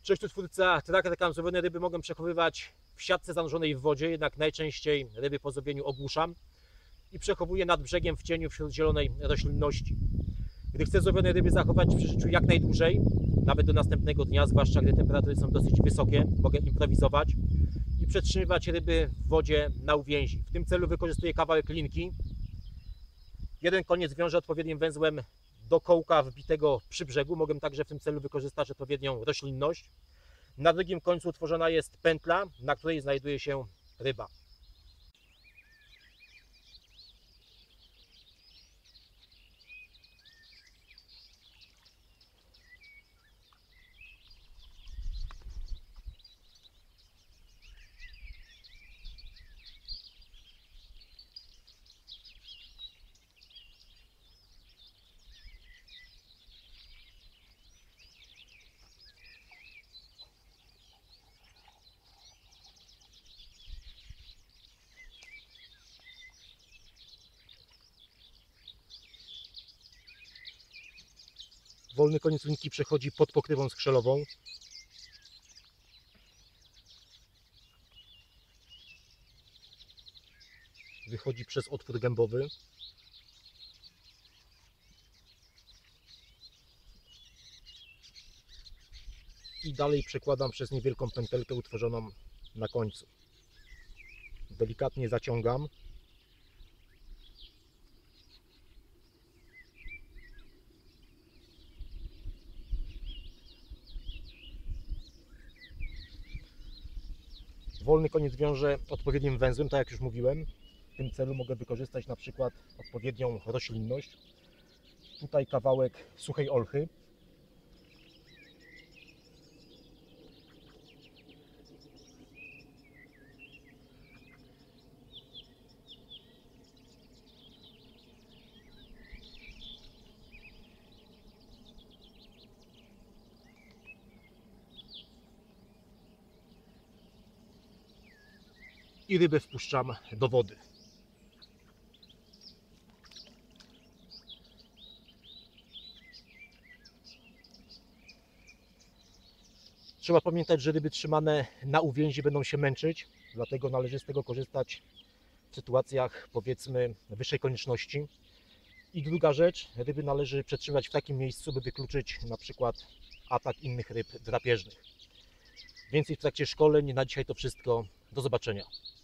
Cześć, tu twórca Tracker Cam. Złowione ryby mogę przechowywać w siatce zanurzonej w wodzie, jednak najczęściej ryby po złowieniu ogłuszam i przechowuję nad brzegiem w cieniu wśród zielonej roślinności. Gdy chcę złowione ryby zachować w przeżyciu jak najdłużej, nawet do następnego dnia, zwłaszcza gdy temperatury są dosyć wysokie, mogę improwizować i przetrzymywać ryby w wodzie na uwięzi. W tym celu wykorzystuję kawałek linki. Jeden koniec wiążę odpowiednim węzłem do kołka wbitego przy brzegu. Mogę także w tym celu wykorzystać odpowiednią roślinność. Na drugim końcu utworzona jest pętla, na której znajduje się ryba. Wolny koniec linki przechodzi pod pokrywą skrzelową. Wychodzi przez otwór gębowy. I dalej przekładam przez niewielką pętelkę utworzoną na końcu. Delikatnie zaciągam. Wolny koniec wiążę odpowiednim węzłem, tak jak już mówiłem. W tym celu mogę wykorzystać na przykład odpowiednią roślinność. Tutaj kawałek suchej olchy. I rybę wpuszczam do wody. Trzeba pamiętać, że ryby trzymane na uwięzi będą się męczyć, dlatego należy z tego korzystać w sytuacjach, powiedzmy, wyższej konieczności. I druga rzecz, ryby należy przetrzymywać w takim miejscu, by wykluczyć na przykład atak innych ryb drapieżnych. Więcej w trakcie szkoleń. Na dzisiaj to wszystko. Do zobaczenia.